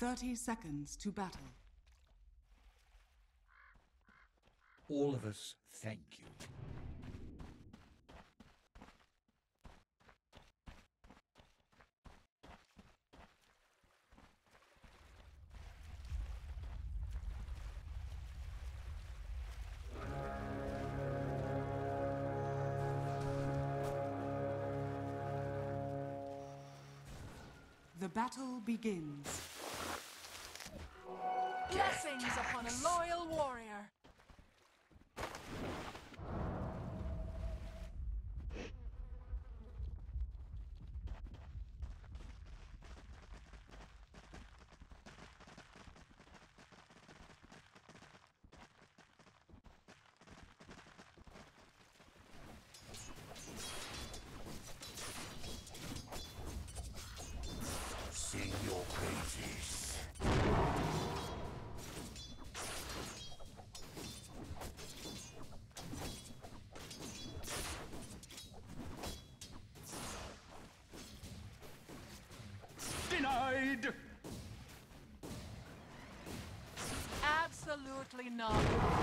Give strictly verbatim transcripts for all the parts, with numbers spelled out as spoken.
thirty seconds to battle. All of us thank you. The battle begins. Blessings upon a loyal warrior. Sing your praises. Denied! Absolutely not.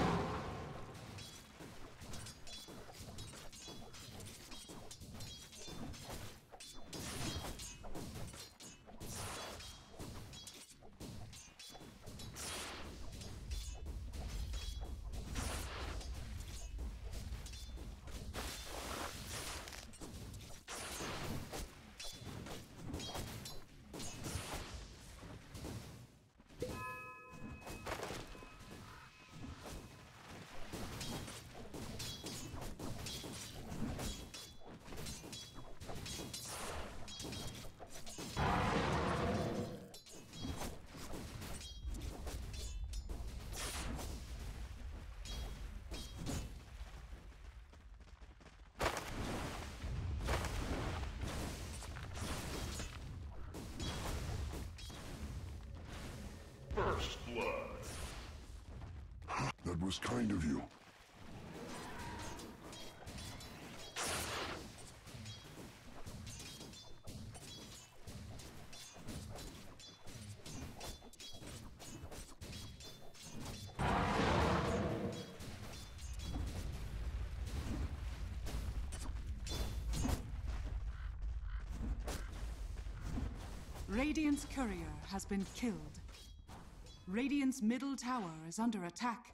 First blood. That was kind of you. Radiant's courier has been killed. Radiant's middle tower is under attack.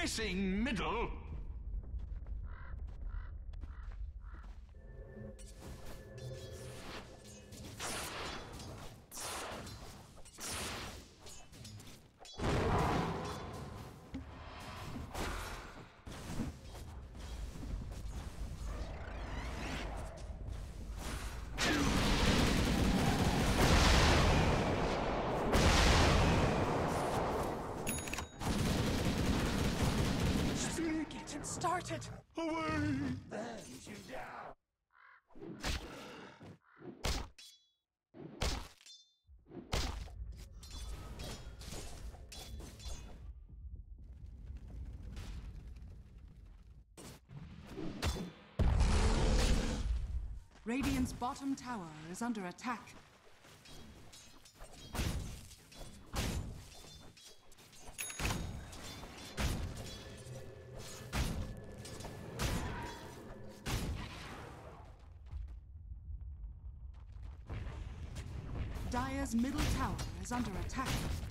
Missing middle. Started. Away! Burns you down. Radiant's bottom tower is under attack. Dire's middle tower is under attack.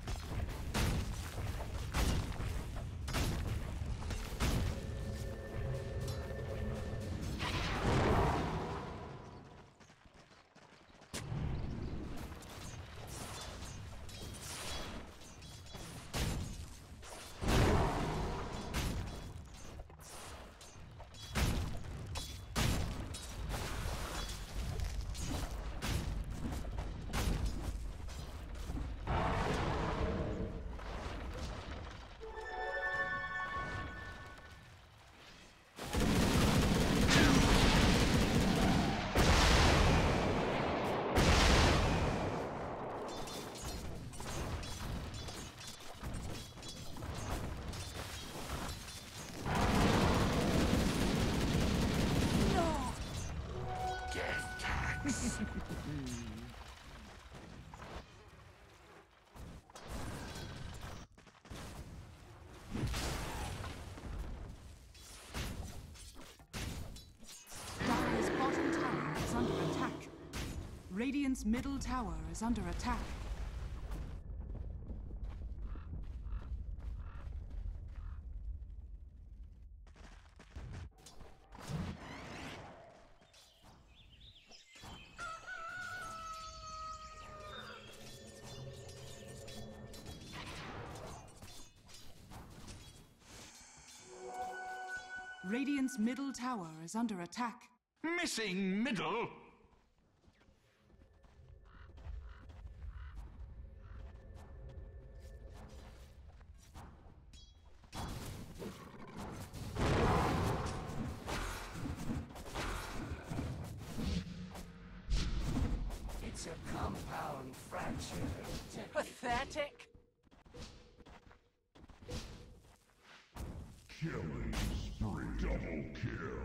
Dire's bottom tower is under attack. Radiant's middle tower is under attack. Radiant's middle tower is under attack. Missing middle. It's a compound fracture. Pathetic. Killing spree. Double kill.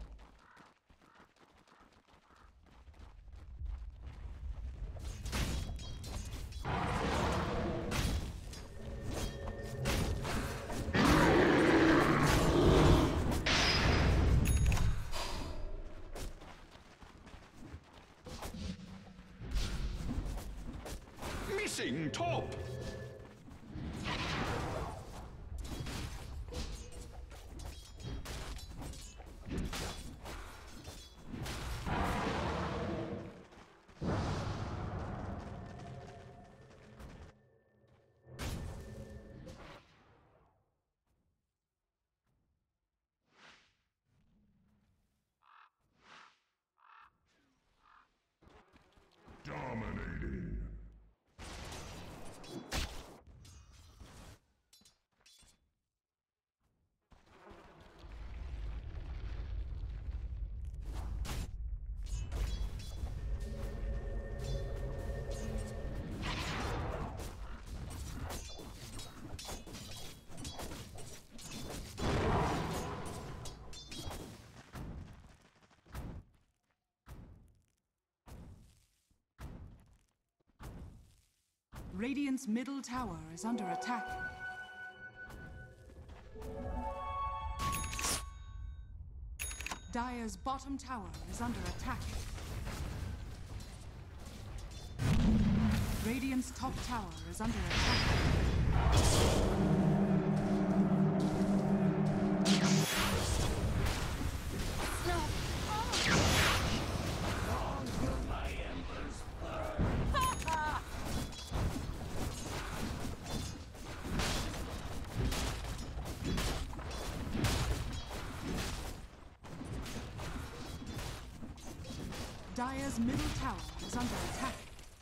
Missing top. Dominating. Radiant's middle tower is under attack. Dire's bottom tower is under attack. Radiant's top tower is under attack. Dire's middle tower is under attack.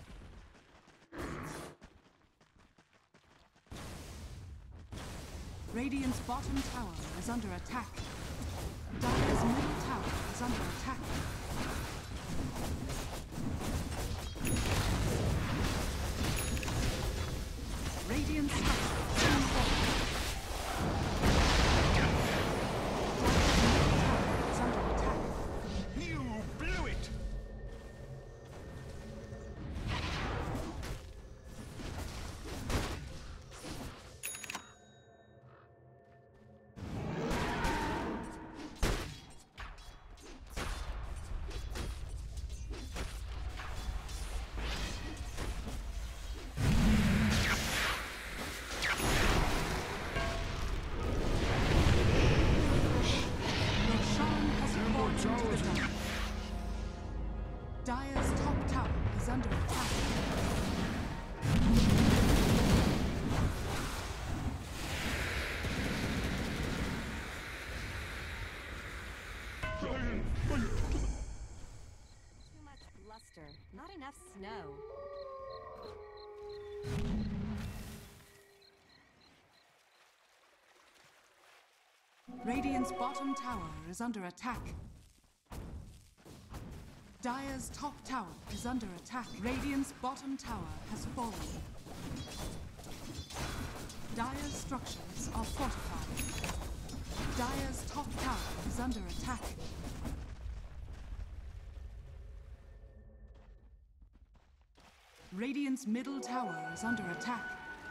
Radiant's bottom tower is under attack. Dire's middle tower is under attack. Radiant's structures soon fall. Dire's middle tower is under attack. You blew it! Roshan has fallen to the ground. Dire's top tower is under attack. Too much bluster, not enough snow. Radiant's bottom tower is under attack. Dire's top tower is under attack. Radiant's bottom tower has fallen. Dire's structures are fortified. Dire's top tower is under attack. Radiant's middle tower is under attack.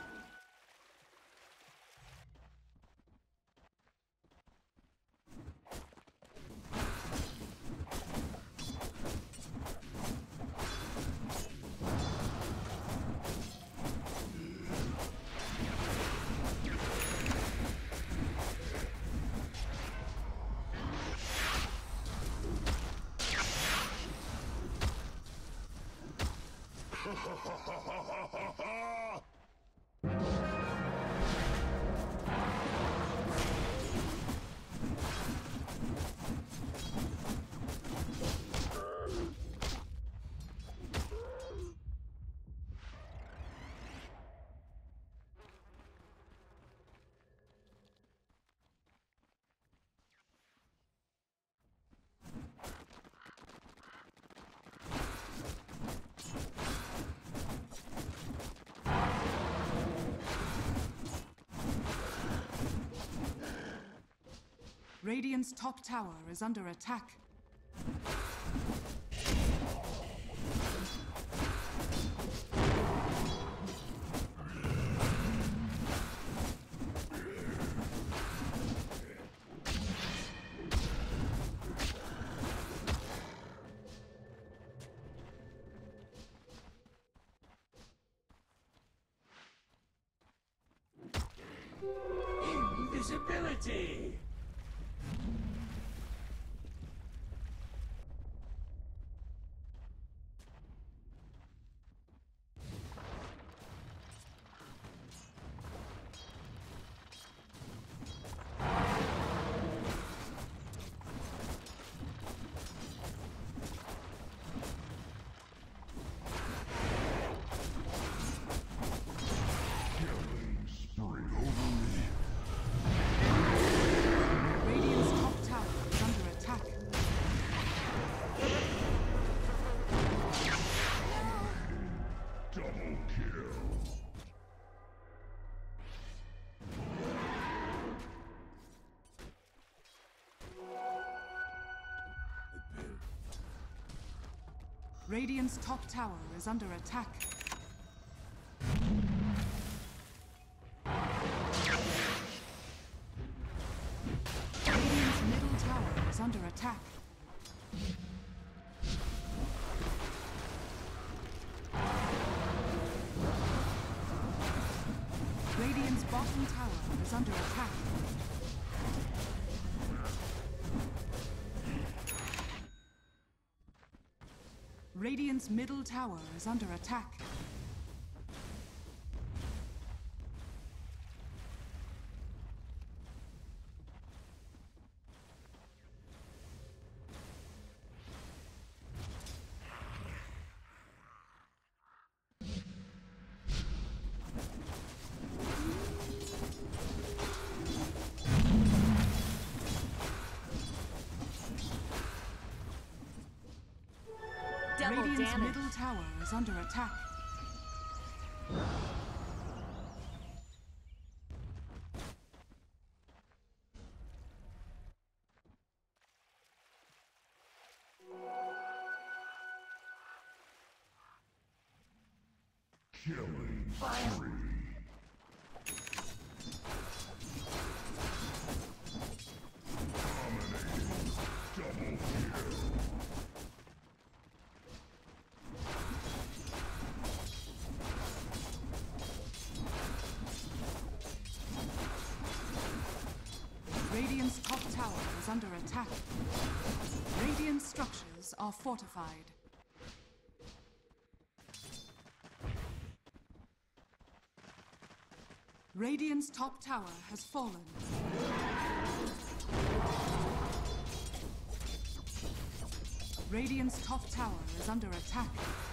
Radiant's top tower is under attack. Invisibility! Radiant's top tower is under attack. Double kill. Radiant's top tower is under attack. Radiant's middle tower is under attack. Radiant's bottom tower is under attack. Radiant's middle tower is under attack. Radiant's damage. middle tower is under attack. Killing Fire. spree. Dominating. Double kill. Radiant's top tower is under attack. Radiant structures are fortified. Radiant's top tower has fallen. Radiant's top tower is under attack.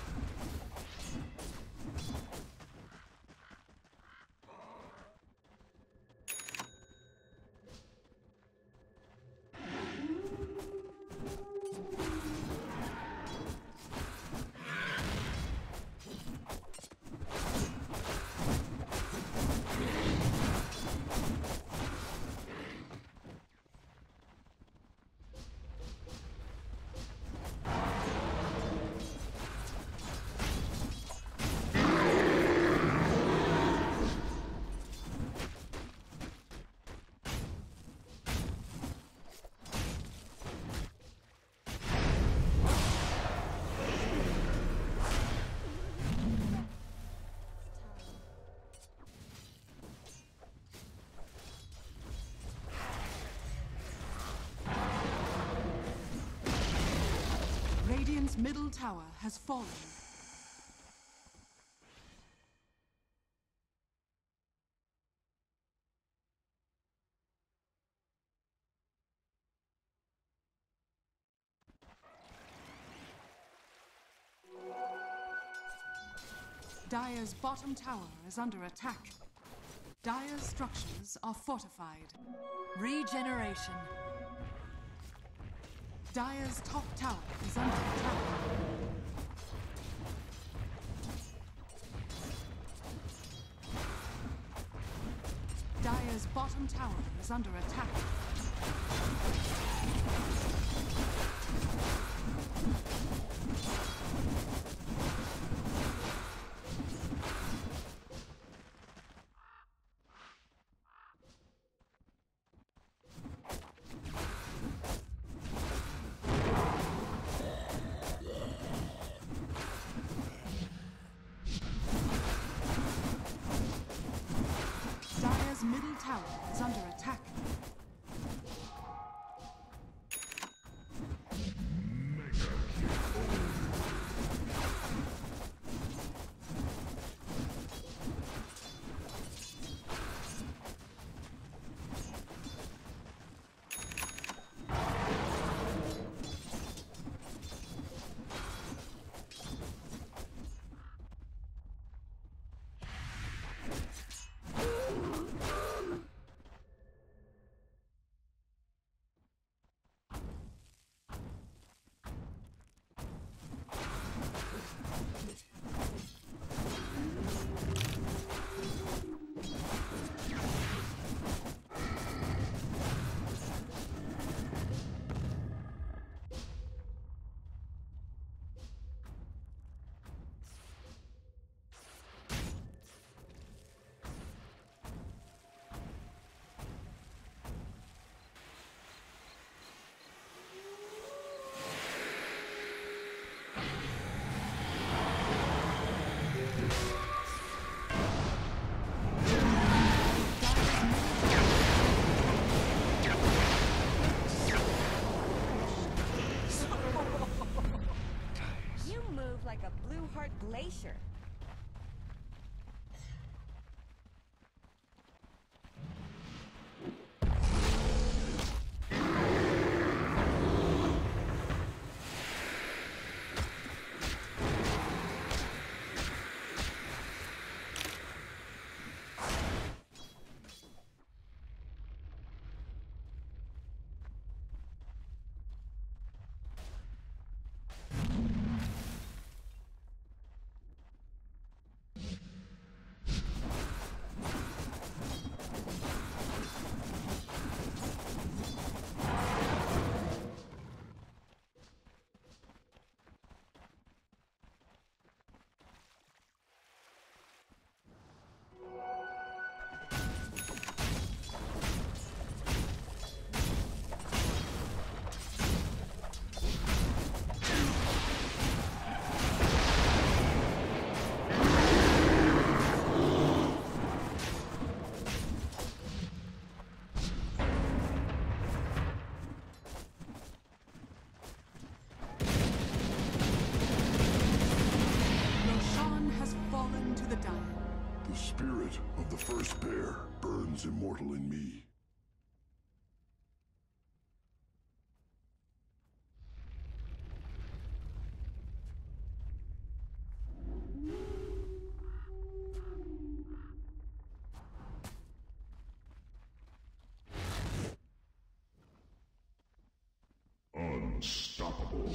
Radiant's middle tower has fallen. Dire's bottom tower is under attack. Dire's structures are fortified. Regeneration. Dire's top tower is under attack. Dire's bottom tower is under attack. Dire's middle tower is under attack. You move like a blue heart glacier. spirit of the first bear burns immortal in me. Unstoppable.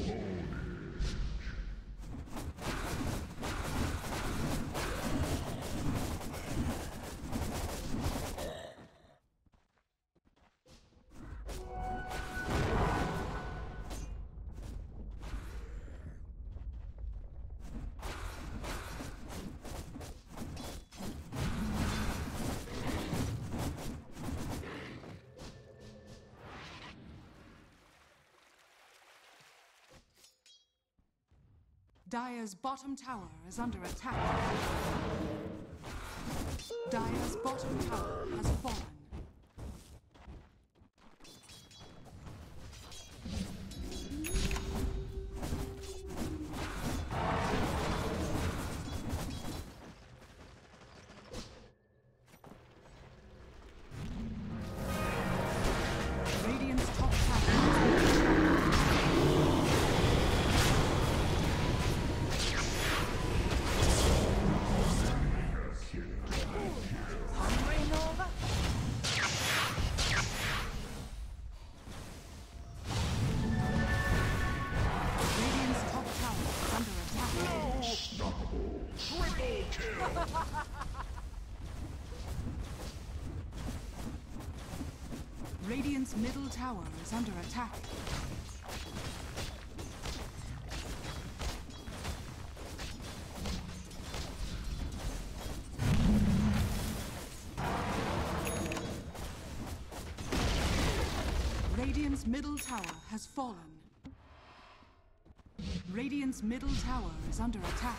Dire's bottom tower is under attack. Dire's bottom tower has fallen. Radiant's top tower is Radiant's middle tower is under attack. Radiant's middle tower has fallen. Radiant's middle tower is under attack.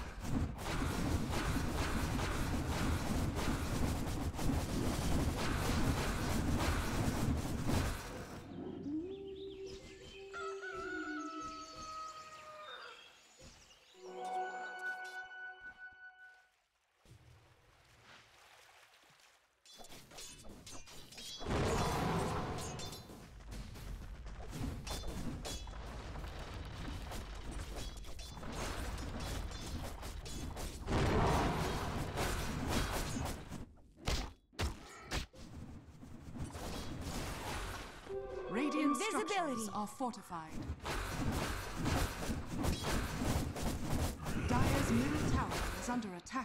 Radiant structures are fortified. Dire's middle tower is under attack.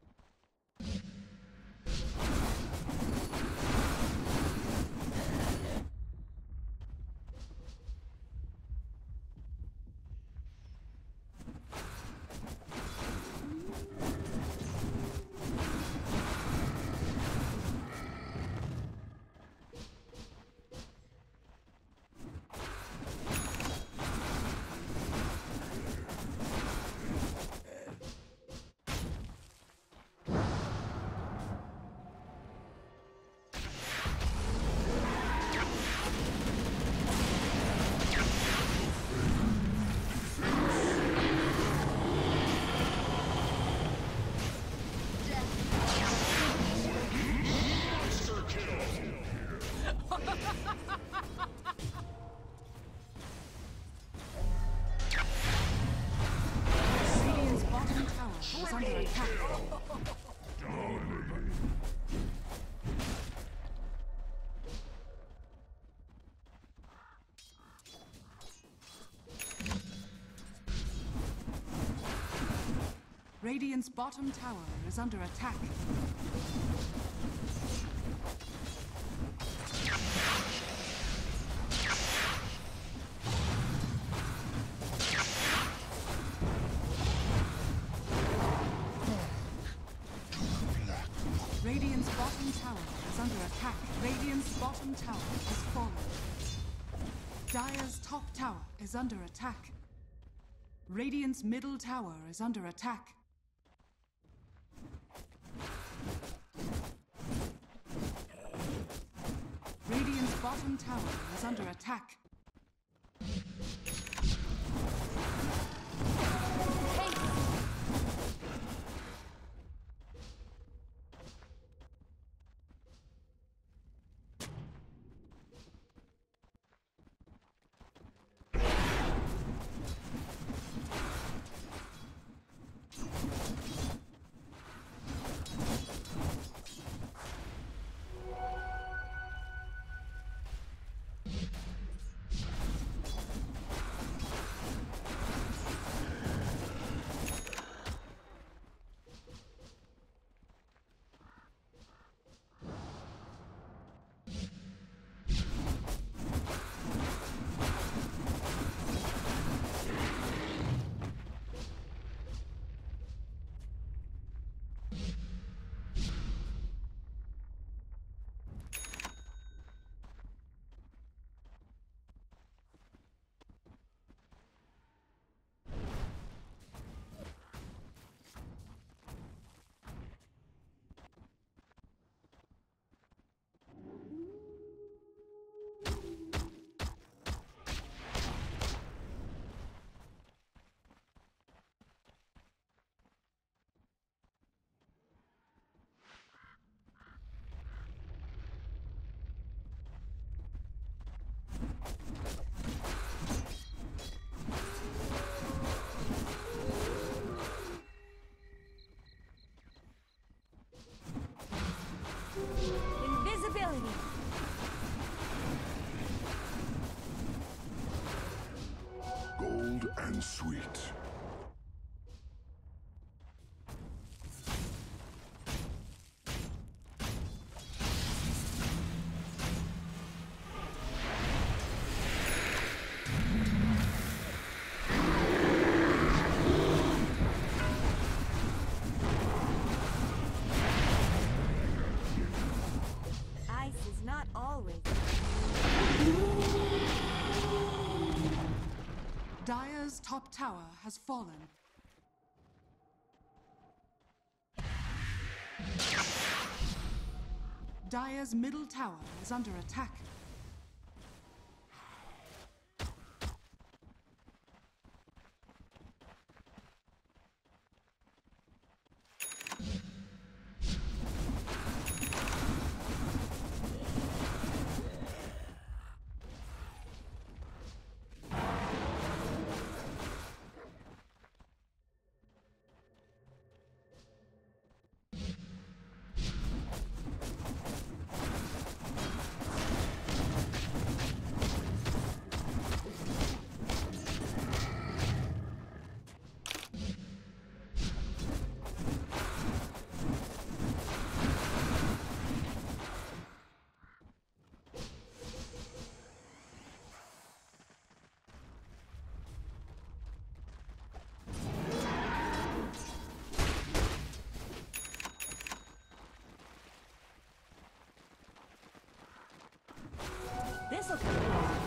Radiant's bottom tower is under attack. Radiant's bottom tower is under attack. Radiant's bottom tower is under attack. Radiant's bottom tower has fallen. Dire's top tower is under attack. Radiant's middle tower is under attack. Radiant's bottom tower is under attack. top tower has fallen. Dire's middle tower is under attack. This'll come in handy.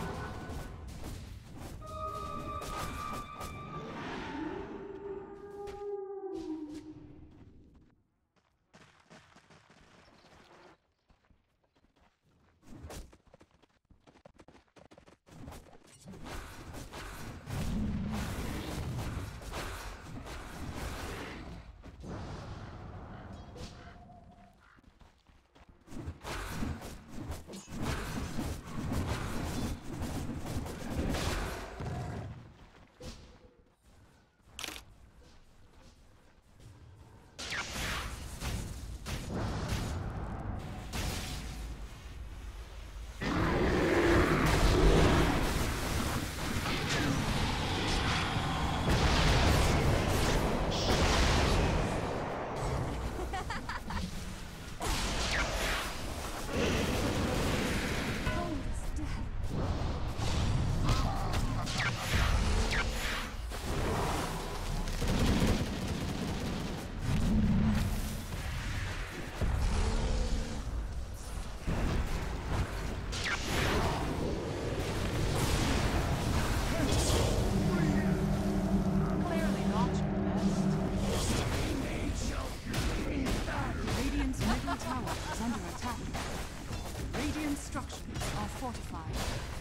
Fortified.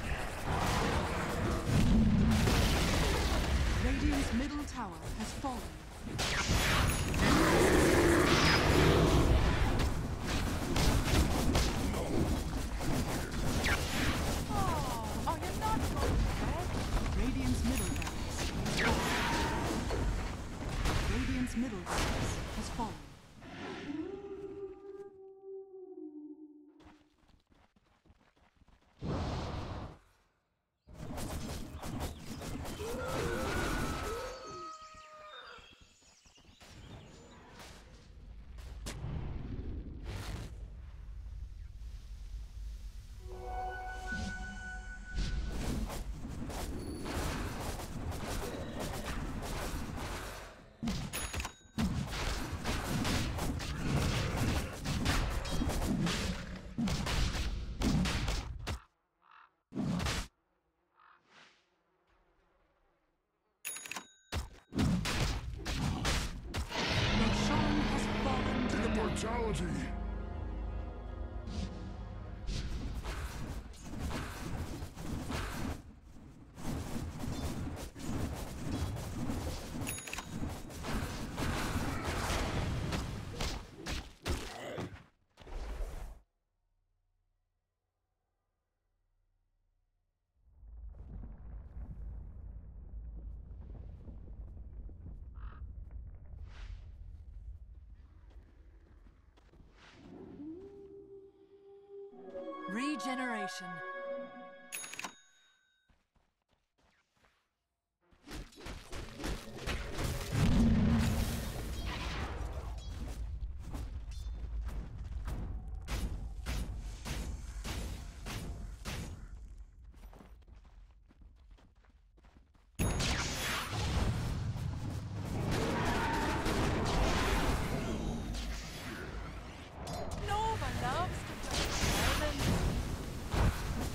Radiant's middle tower has fallen. Oh, are you not going to bed? Radiant's middle barracks has fallen. Radiant's middle barracks has fallen. Mortality! Regeneration. Nova loves to play German.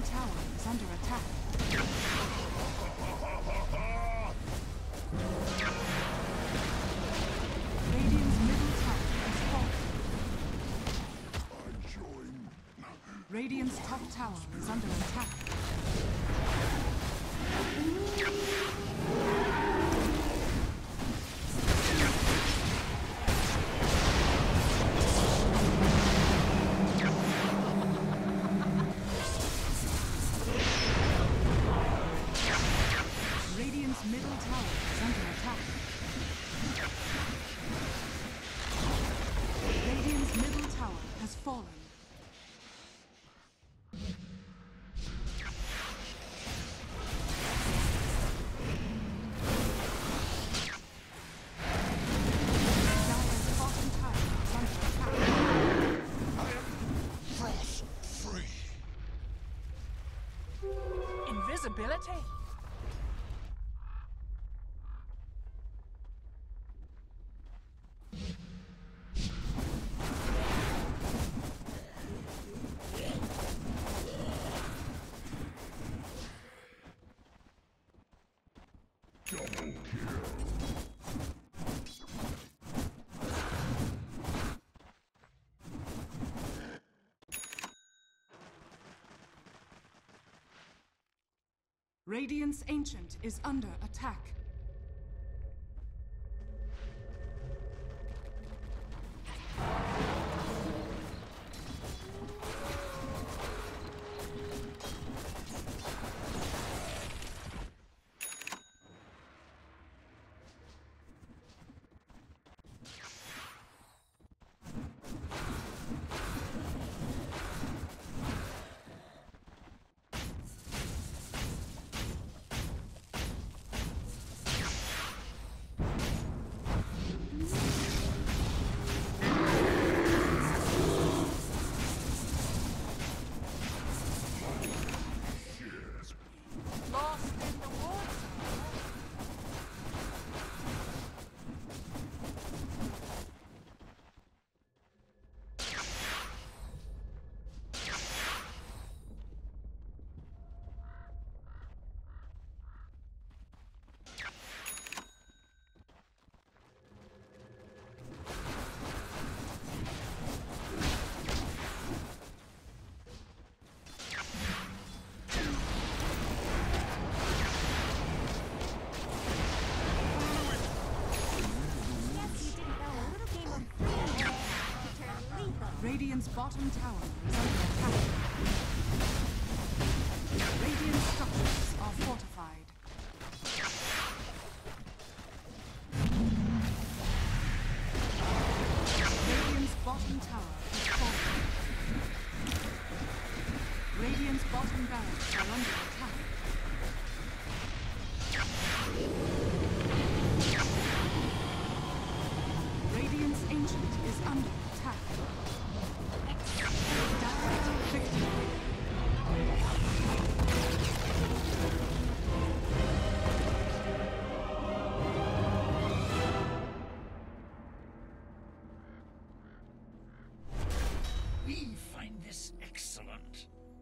tower is under attack. Radiant's middle tower is falling. I join. Radiant's top tower is under attack. Radiant's middle tower is under attack. Radiant's middle tower has fallen. Dire's bottom tower is under attack. Frost free. Invisibility? Double kill. Radiant's Ancient is under attack. Lost in the woods? Radiant's bottom tower is under attack. Radiant structures are fortified. Radiant's bottom tower is falling. Radiant's bottom barracks are under attack. Radiant's Ancient is under attack. Direct victory. We find this excellent.